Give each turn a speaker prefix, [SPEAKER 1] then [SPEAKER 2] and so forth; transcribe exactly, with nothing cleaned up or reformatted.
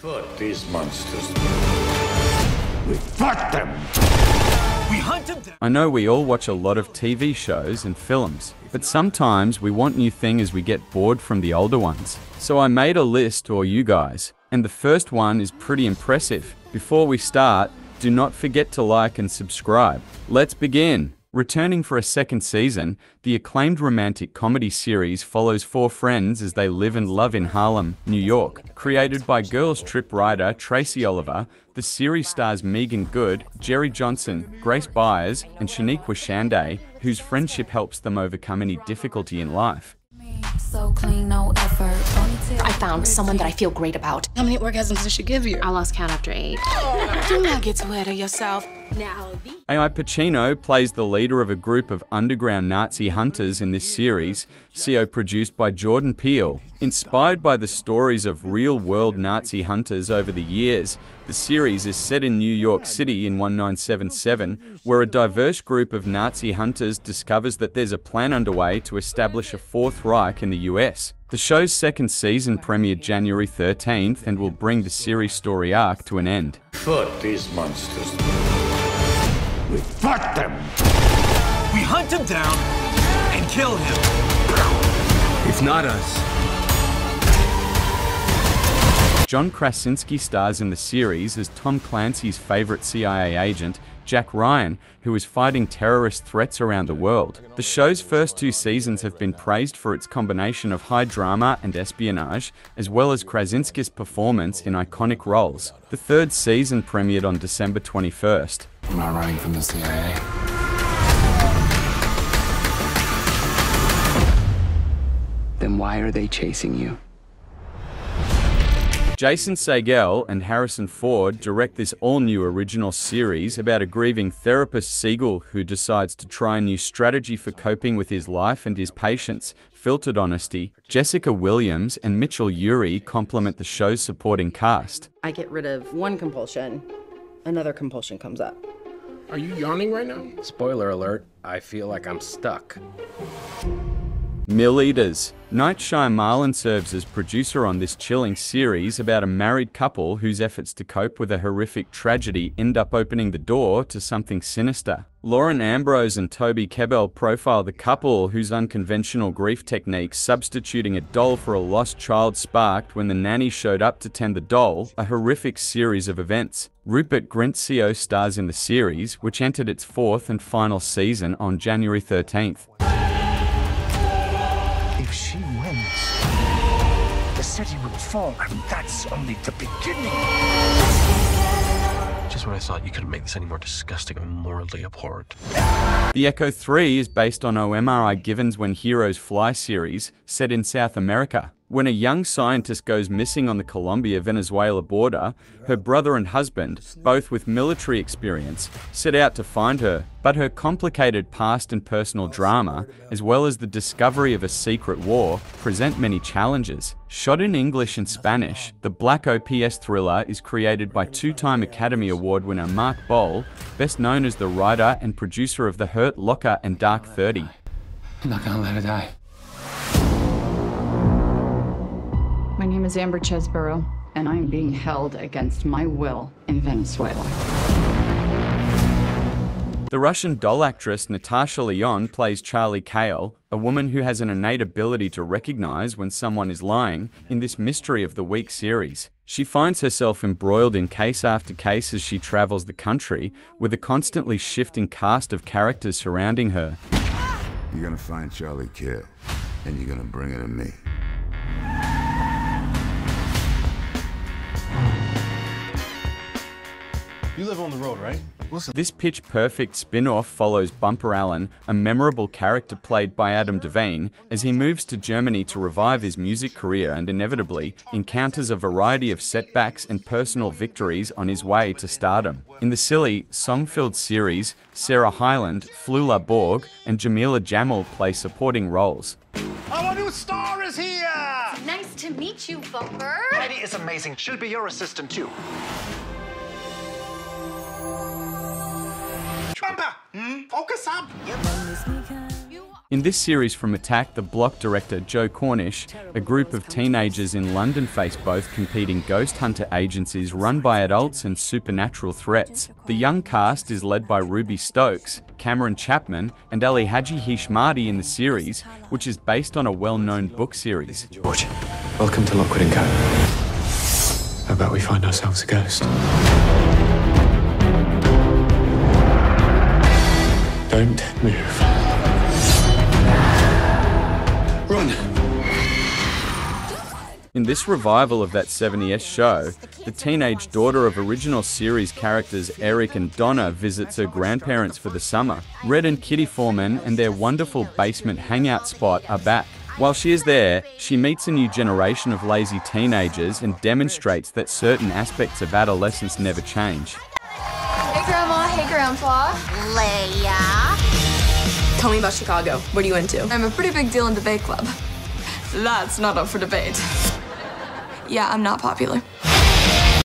[SPEAKER 1] Foot these monsters. We fight them!
[SPEAKER 2] We hunt them down!
[SPEAKER 3] I know we all watch a lot of T V shows and films, but sometimes we want new things as we get bored from the older ones. So I made a list for you guys, and the first one is pretty impressive. Before we start, do not forget to like and subscribe. Let's begin! Returning for a second season, the acclaimed romantic comedy series follows four friends as they live and love in Harlem, New York. Created by Girls Trip writer Tracy Oliver, the series stars Megan Good, Jerry Johnson, Grace Byers, and Shaniqua Shanday, whose friendship helps them overcome any difficulty in life.
[SPEAKER 4] So clean, no effort.
[SPEAKER 5] I found someone that I feel great about.
[SPEAKER 6] How many orgasms did she give you?
[SPEAKER 5] I lost count after eight.
[SPEAKER 6] Do not get too ahead of yourself.
[SPEAKER 5] Now,
[SPEAKER 3] A I Pacino plays the leader of a group of underground Nazi hunters in this series, C O produced by Jordan Peele. Inspired by the stories of real-world Nazi hunters over the years, the series is set in New York City in nineteen seventy-seven, where a diverse group of Nazi hunters discovers that there's a plan underway to establish a Fourth Reich in the U S. The show's second season premiered January thirteenth and will bring the series story arc to an end.
[SPEAKER 1] Foot these monsters. We fight them!
[SPEAKER 2] We hunt him down and kill him.
[SPEAKER 7] It's not us.
[SPEAKER 3] John Krasinski stars in the series as Tom Clancy's favorite C I A agent, Jack Ryan, who is fighting terrorist threats around the world. The show's first two seasons have been praised for its combination of high drama and espionage, as well as Krasinski's performance in iconic roles. The third season premiered on December twenty-first.
[SPEAKER 7] I'm not running from the C I A. Then why are they chasing you?
[SPEAKER 3] Jason Segel and Harrison Ford direct this all-new original series about a grieving therapist Siegel who decides to try a new strategy for coping with his life and his patients. Filtered honesty, Jessica Williams and Mitchell Urie complement the show's supporting cast.
[SPEAKER 8] I get rid of one compulsion, another compulsion comes up.
[SPEAKER 9] Are you yawning right now?
[SPEAKER 7] Spoiler alert, I feel like I'm stuck.
[SPEAKER 3] Mill Eaters. Night Shyamalan serves as producer on this chilling series about a married couple whose efforts to cope with a horrific tragedy end up opening the door to something sinister. Lauren Ambrose and Toby Kebbell profile the couple whose unconventional grief techniques, substituting a doll for a lost child, sparked when the nanny showed up to tend the doll, a horrific series of events. Rupert Grint C O stars in the series, which entered its fourth and final season on January thirteenth.
[SPEAKER 1] If she wins, the city will fall, and that's only the beginning.
[SPEAKER 10] Just when I thought you couldn't make this any more disgusting and morally abhorrent.
[SPEAKER 3] The Echo three is based on O M R I Givens' When Heroes Fly series, set in South America. When a young scientist goes missing on the Colombia-Venezuela border, her brother and husband, both with military experience, set out to find her, but her complicated past and personal drama, as well as the discovery of a secret war, present many challenges. Shot in English and Spanish, the Black O P S thriller is created by two-time Academy Award winner Mark Boal, best known as the writer and producer of The Hurt Locker and Dark thirty.
[SPEAKER 7] I'm not gonna let her die.
[SPEAKER 11] My name is Amber Chesborough, and I'm being held against my will in Venezuela.
[SPEAKER 3] The Russian doll actress Natasha Lyonne plays Charlie Kale, a woman who has an innate ability to recognize when someone is lying in this Mystery of the Week series. She finds herself embroiled in case after case as she travels the country, with a constantly shifting cast of characters surrounding her.
[SPEAKER 1] You're gonna find Charlie Kale, and you're gonna bring her to me.
[SPEAKER 10] You live on the road, right? Listen.
[SPEAKER 3] This pitch-perfect spin-off follows Bumper Allen, a memorable character played by Adam Devine, as he moves to Germany to revive his music career and inevitably encounters a variety of setbacks and personal victories on his way to stardom. In the silly, song-filled series, Sarah Hyland, Flula Borg, and Jamila Jamil play supporting roles.
[SPEAKER 2] Our new star is here!
[SPEAKER 5] nice to meet you, Bumper.
[SPEAKER 2] Heidi is amazing. She'll be your assistant, too. Bumper! Hmm? Focus up!
[SPEAKER 3] In this series from Attack the Block director Joe Cornish, a group of teenagers in London face both competing ghost hunter agencies run by adults and supernatural threats. The young cast is led by Ruby Stokes, Cameron Chapman, and Ali Haji Hishmati in the series, which is based on a well-known book series.
[SPEAKER 7] George, welcome to Lockwood and Co. How about we find ourselves a ghost? Don't move. Run!
[SPEAKER 3] In this revival of that seventies show, the teenage daughter of original series characters Eric and Donna visits her grandparents for the summer. Red and Kitty Foreman and their wonderful basement hangout spot are back. While she is there, she meets a new generation of lazy teenagers and demonstrates that certain aspects of adolescence never change.
[SPEAKER 5] Hey, Grandma. Hey, Grandpa. Leia.
[SPEAKER 6] Tell me about Chicago. What are you into?
[SPEAKER 5] I'm a pretty big deal in the debate club.
[SPEAKER 6] That's not up for debate.
[SPEAKER 5] Yeah, I'm not popular.